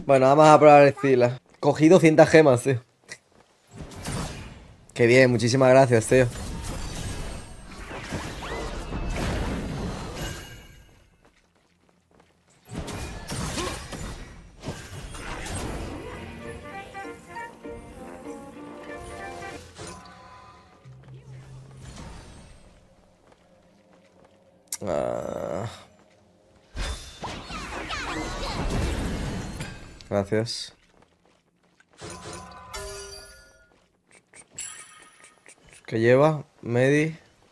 Bueno, vamos a probar el Stila. Cogí 200 gemas, tío. Qué bien, muchísimas gracias, tío. Gracias. ¿Qué lleva? Medi.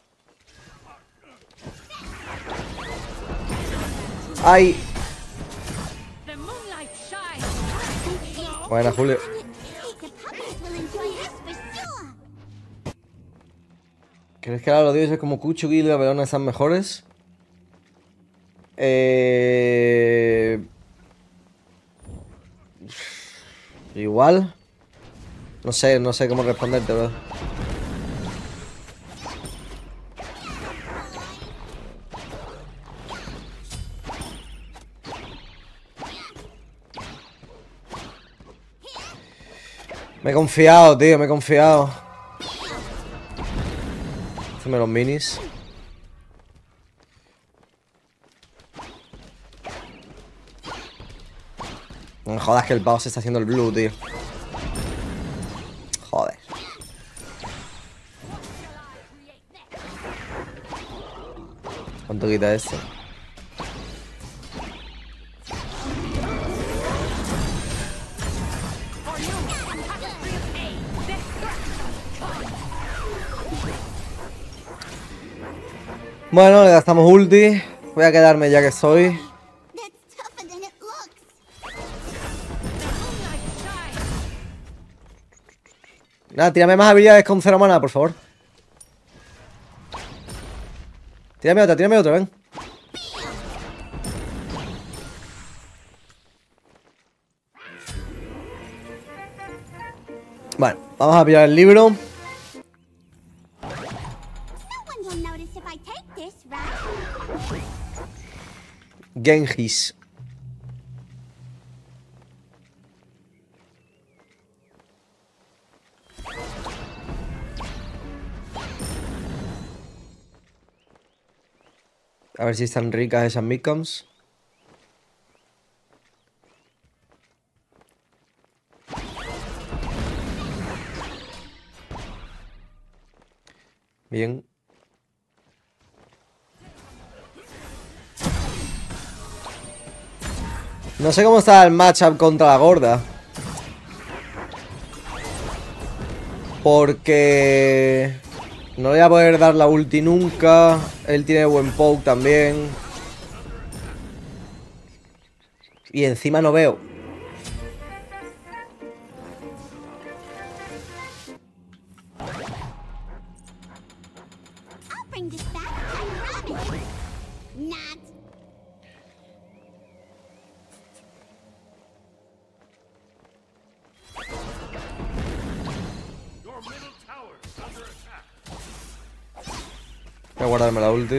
¡Ay! Buena, Julio. ¿Crees que ahora los dioses como Cucho, Gilga, Verona están mejores? Igual. No sé cómo responderte, bro. Me he confiado, tío, me he confiado. Hazme los minis. No me jodas que el pavo se está haciendo el blue, tío. Joder. ¿Cuánto quita este? Bueno, le gastamos ulti. Voy a quedarme ya que soy. Nada, tírame más habilidades con 0 mana, por favor. Tírame otra, ven. Bueno, vamos a pillar el libro. Genghis. A ver si están ricas esas midcoms. Bien. No sé cómo está el matchup contra la gorda. Porque no le voy a poder dar la ulti nunca. Él tiene buen poke también. Y encima no veo. Voy a guardarme la ulti.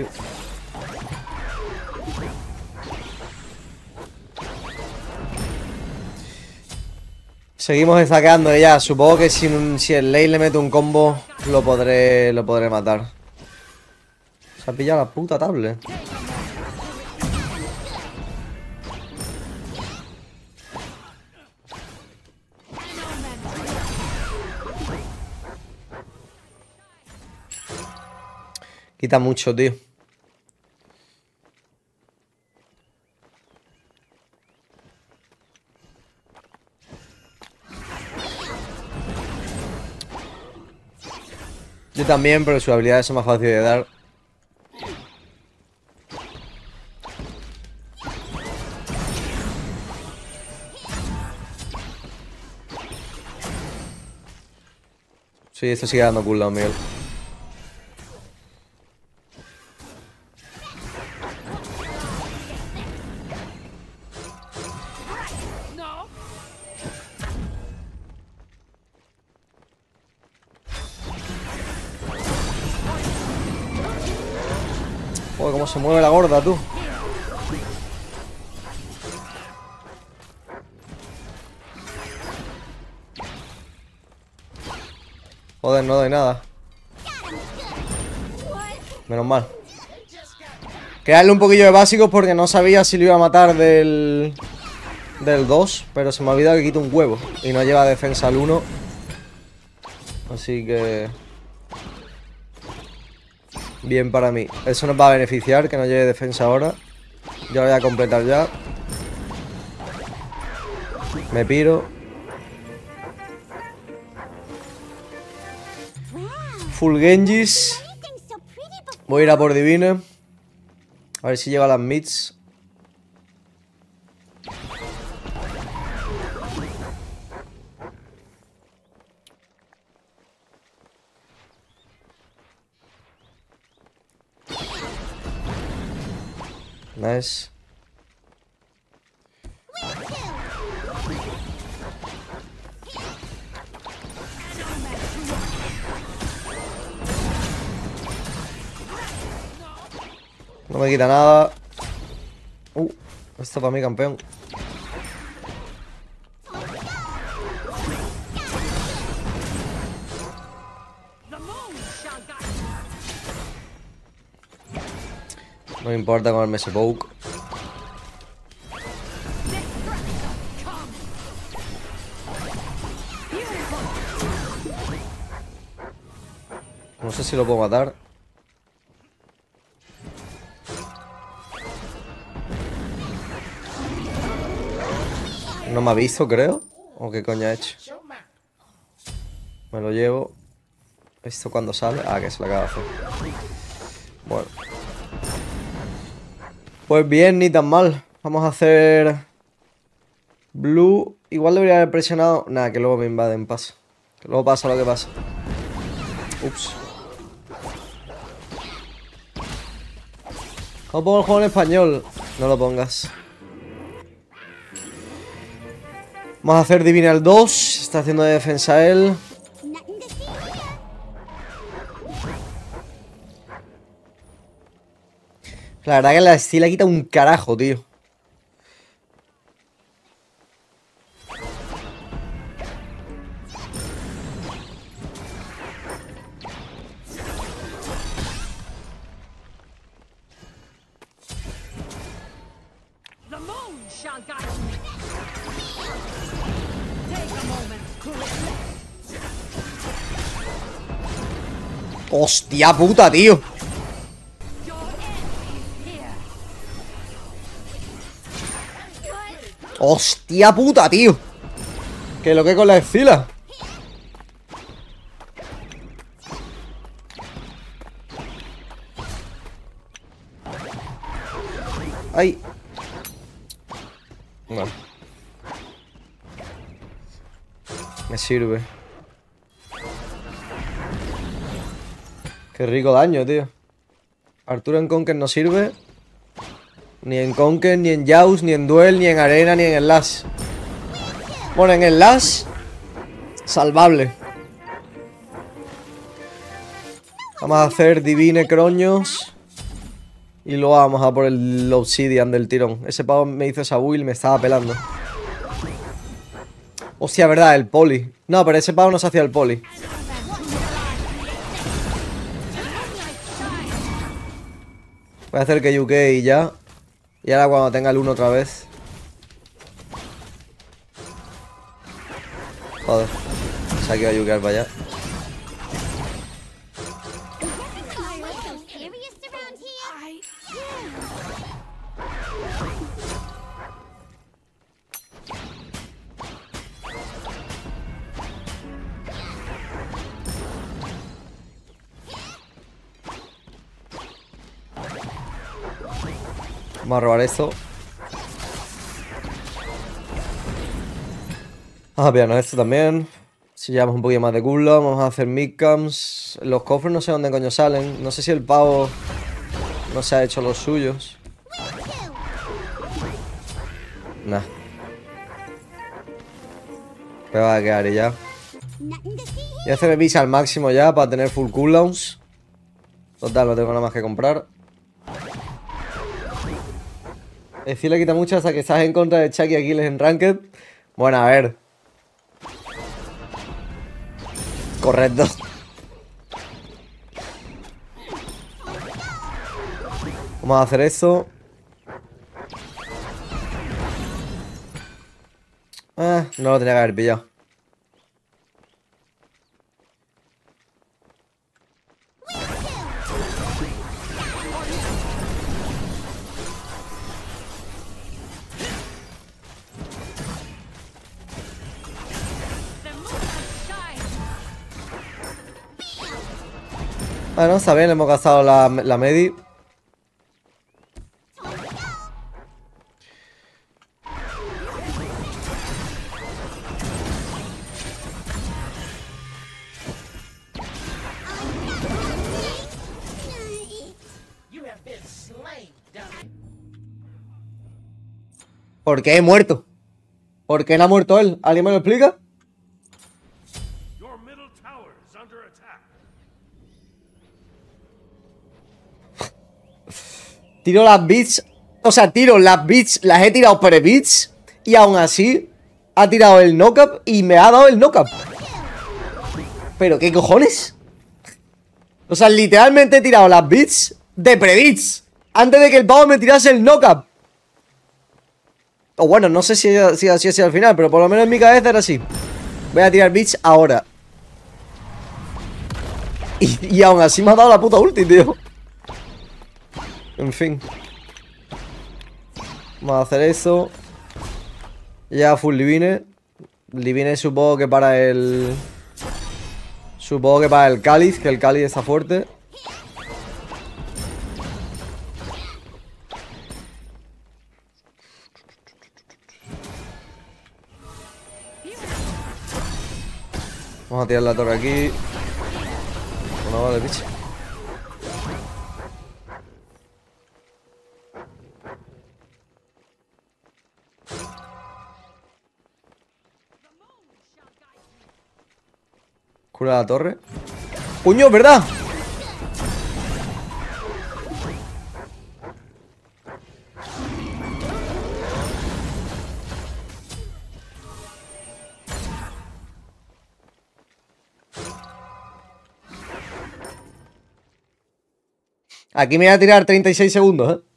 Seguimos saqueando ya. Supongo que si el lane le mete un combo lo podré matar. Se ha pillado la puta tablet. Quita mucho, tío. Yo también, pero sus habilidades son más fáciles de dar. Sí, esto sigue dando cooldown, Miguel. Joder, cómo se mueve la gorda, tú. Joder, no doy nada. Menos mal. Quería darle un poquillo de básicos porque no sabía si lo iba a matar del 2. Pero se me ha olvidado que quito un huevo. Y no lleva defensa al 1. Así que... bien para mí. Eso nos va a beneficiar, que no lleve defensa ahora. Yo lo voy a completar ya. Me piro. Full Genjis. Voy a ir a por Divine. A ver si llega a las mids. Nice. No me quita nada. Esto para mí, campeón. No me importa comerme ese poke. No sé si lo puedo matar. No me ha visto, creo. ¿O qué coño ha hecho? Me lo llevo. ¿Esto cuando sale? Ah, que se lo acaba de hacer. Bueno. Pues bien, ni tan mal. Vamos a hacer... Blue. Igual debería haber presionado... Nada, que luego me invaden, pasa. Que luego pasa lo que pasa. Ups. ¿Cómo pongo el juego en español? No lo pongas. Vamos a hacer Divine al 2. Está haciendo de defensa él. La verdad que la estila quita un carajo, tío. ¡Hostia puta, tío! ¡Hostia puta, tío! Que lo que con la estila. ¡Ay! Bueno. Me sirve. Qué rico daño, tío. Arturo en Conker no sirve. Ni en Conker, ni en Jaws, ni en Duel, ni en Arena, ni en el Lash. Bueno, en el Lash salvable. Vamos a hacer Divine Croños. Y luego vamos a por el Obsidian del tirón. Ese pavo me hizo esa build y me estaba pelando. Hostia, verdad, el poli. No, pero ese pavo no se hacía el poli. Voy a hacer que UK y ya. Y ahora cuando tenga el 1 otra vez. Joder. Se ha quedado UK para allá. Vamos a robar esto. Vamos a pillarnos esto también. Si llevamos un poquito más de cooldown, vamos a hacer midcams. Los cofres no sé dónde coño salen. No sé si el pavo no se ha hecho los suyos. Nah. Me va a quedar y ya. Voy a hacer visa al máximo ya para tener full cooldowns. Total, no tengo nada más que comprar. Decirle quita mucho hasta que estás en contra de Chucky Aquiles en Ranked. Bueno, a ver. Correcto. Vamos a hacer esto. No lo tenía que haber pillado. Bueno, está bien, hemos gastado la medi. ¿Por qué he muerto? ¿Por qué no ha muerto él? ¿Alguien me lo explica? Tiro las bits. O sea, tiro las bits. Las he tirado pre-bits. Y aún así ha tirado el knock-up y me ha dado el knock-up. ¿Pero qué cojones? O sea, literalmente he tirado las bits de pre-bits antes de que el pavo me tirase el knock-up. O bueno, no sé si así es al final, pero por lo menos en mi cabeza era así. Voy a tirar bits ahora. Y aún así me ha dado la puta ulti, tío. En fin. Vamos a hacer eso. Ya full Livine. Livine supongo que para el... Supongo que para el cáliz, que el cáliz está fuerte. Vamos a tirar la torre aquí. Bueno, vale, bicho. Cura la torre. ¡Puño, verdad! Aquí me voy a tirar 36 segundos, ¿eh?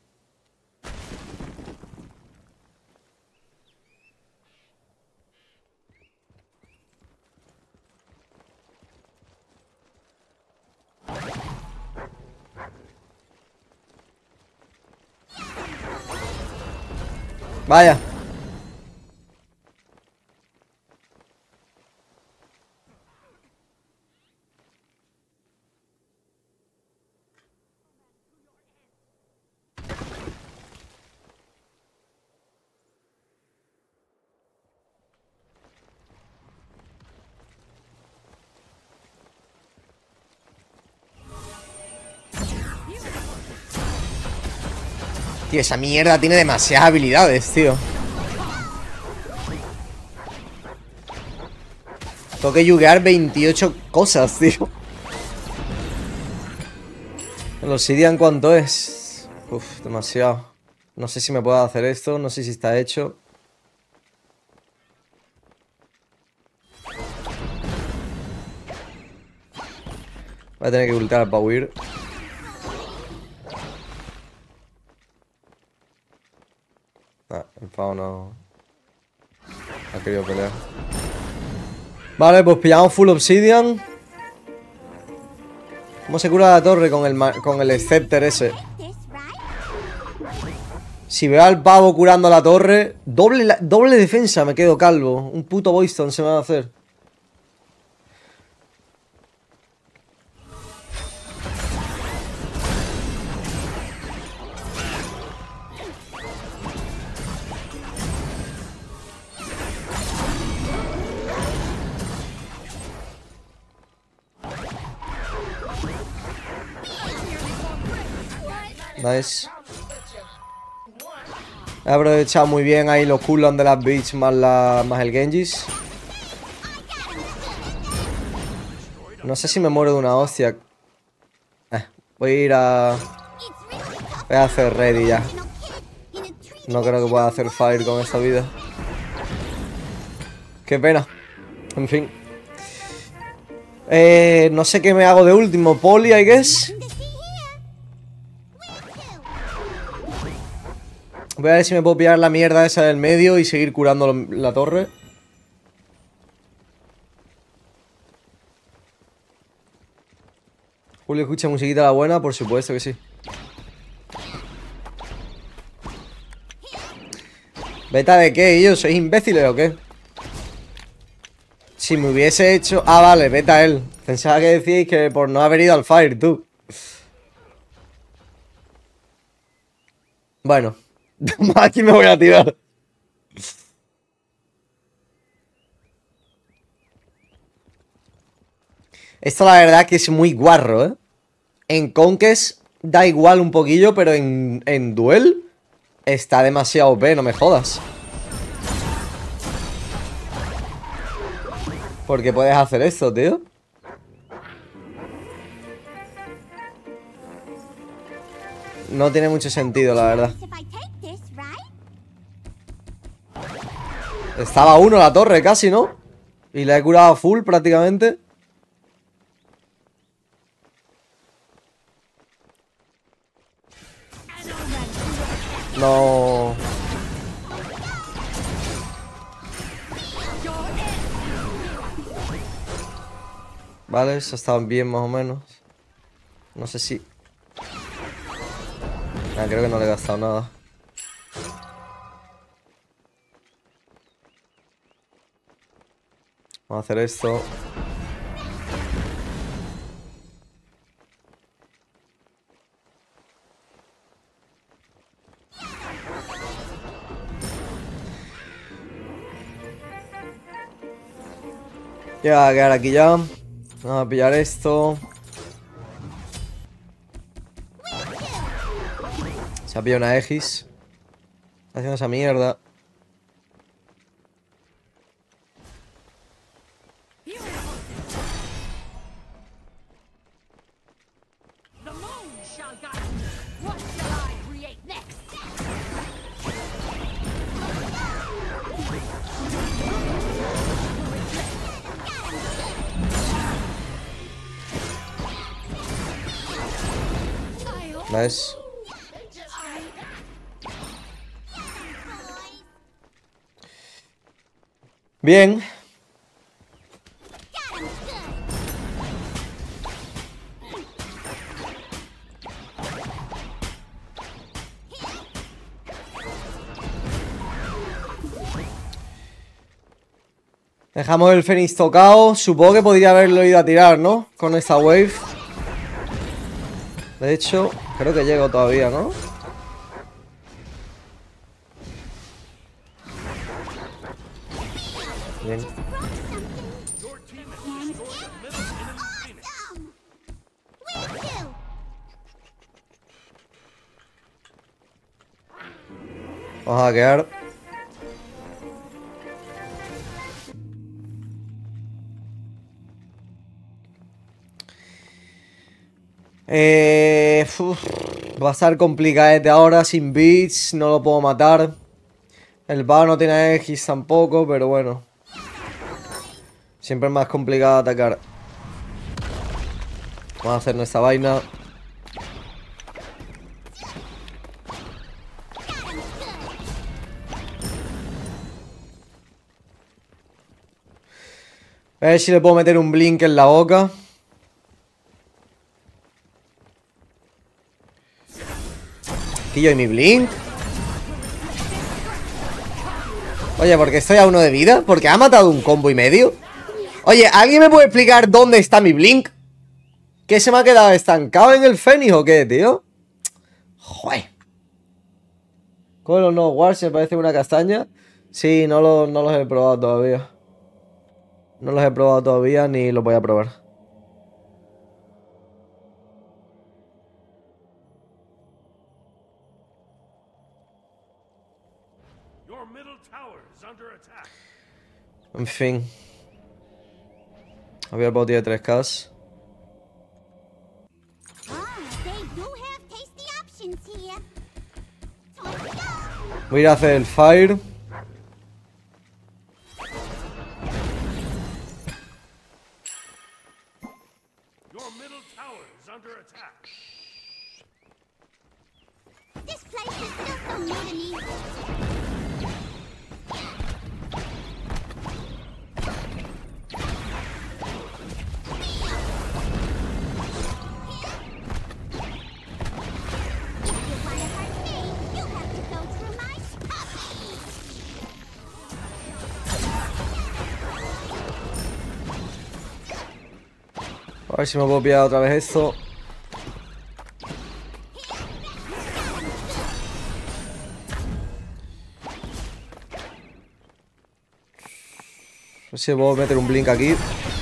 Vaya. Tío, esa mierda tiene demasiadas habilidades, tío. Tengo que yuguear 28 cosas, tío. ¿El Obsidian cuánto es? Uf, demasiado. No sé si me puedo hacer esto, no sé si está hecho. Voy a tener que ultar para huir. El pavo no ha querido pelear. Vale, pues pillamos full obsidian. ¿Cómo se cura la torre con el scepter ese? Si veo al pavo curando la torre, doble defensa, me quedo calvo. Un puto Boyston se me va a hacer. Nice. He aprovechado muy bien ahí los cooldowns de las beats más el Genjis. No sé si me muero de una hostia. Voy a ir a... Voy a hacer ready ya. No creo que pueda hacer fire con esta vida. Qué pena. En fin. No sé qué me hago de último. Poli, I guess. Voy a ver si me puedo pillar la mierda esa del medio y seguir curando la torre. Julio escucha musiquita la buena, por supuesto que sí. ¿Beta de qué, yo? ¿Sois imbéciles o qué? Si me hubiese hecho... Ah, vale, beta él. Pensaba que decíais que por no haber ido al Fire, tú. Bueno. Aquí me voy a tirar. Esto la verdad que es muy guarro, ¿eh? En Conquest da igual un poquillo, pero en Duel está demasiado OP, no me jodas. ¿Por qué puedes hacer esto, tío? No tiene mucho sentido, la verdad. Estaba uno la torre casi, ¿no? Y la he curado full prácticamente. No. Vale, eso está bien más o menos. No sé si... Ah, creo que no le he gastado nada. Vamos a hacer esto. Ya va a quedar aquí ya. Vamos a pillar esto. Se ha pillado una Aegis. Está haciendo esa mierda. ¿Ves? Bien. Dejamos el Fénix tocado. Supongo que podría haberlo ido a tirar, ¿no? Con esta wave. De hecho, creo que llego todavía, ¿no? Bien. Vamos a quedar. Va a estar complicadete ahora sin beats. No lo puedo matar. El Bao no tiene Aegis tampoco, pero bueno. Siempre es más complicado atacar. Vamos a hacer nuestra vaina. A ver si le puedo meter un blink en la boca. ¿Aquí yo y mi blink? Oye, ¿por qué estoy a 1 de vida? ¿Porque ha matado un combo y medio? Oye, ¿alguien me puede explicar dónde está mi blink? ¿Qué se me ha quedado estancado en el Fénix o qué, tío? Joder. ¿Cómo los no Wars me parece una castaña? Sí, no los he probado todavía. No los he probado todavía ni los voy a probar. En fin. Había el bot de 3K. Voy a ir a hacer el fire. A ver si me puedo pillar otra vez esto. A ver si puedo meter un blink aquí.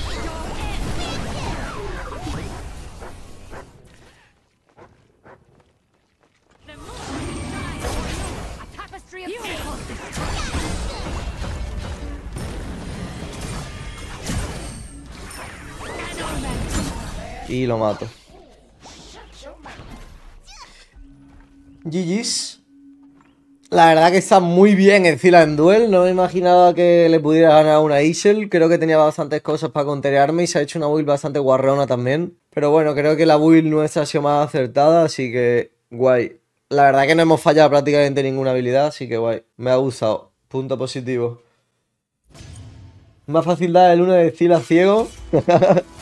Y lo mato. GG's. La verdad que está muy bien el Zilean Duel. No me imaginaba que le pudiera ganar a una Isle. Creo que tenía bastantes cosas para counterearme y se ha hecho una build bastante guarrona también. Pero bueno, creo que la build nuestra ha sido más acertada, así que guay. La verdad que no hemos fallado prácticamente ninguna habilidad, así que guay. Me ha gustado. Punto positivo. Más fácil dar el 1 de Zilean ciego.